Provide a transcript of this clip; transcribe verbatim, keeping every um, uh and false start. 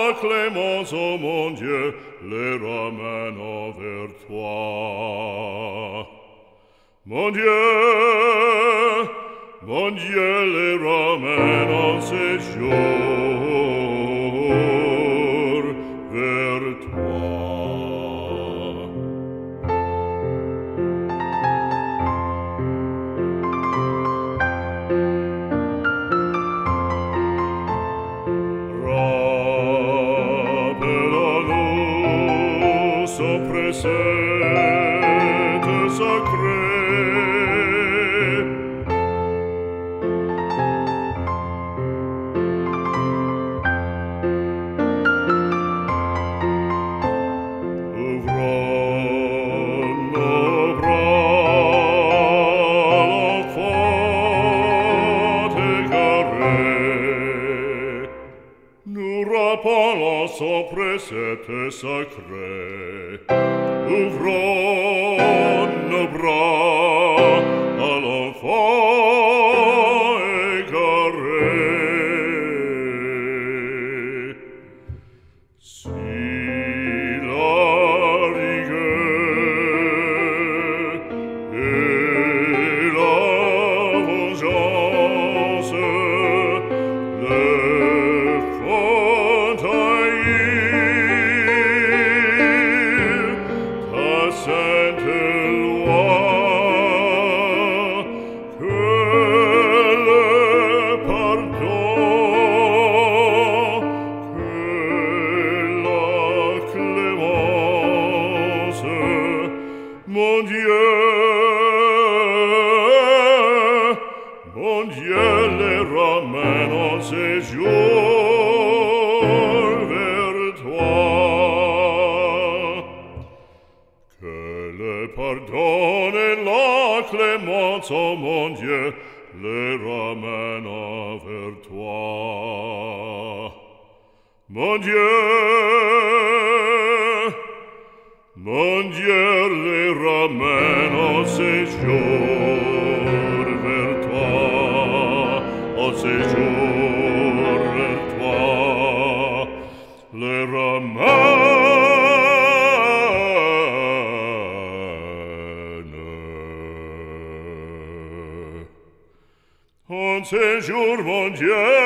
la clémence, ô mon Dieu, les ramène vers toi. Mon Dieu, mon Dieu, les ramène en séjour vers toi. Rappelle-nous son précepte sacré. Rappelons son précepte sacré. Ouvrons nos bras à l'enfant égaré. Si la rigueur et la vengeance le font haïr, ta sainte loi, que le pardon, que la clémence, mon Dieu, mon Dieu, les ramène en séjour vers toi. Que le pardon et la clémence, ô mon Dieu, les ramène vers toi. Mon Dieu, mon Dieu, les ramène en séjour vers toi, en séjour vers toi, les ramène en séjour, mon Dieu.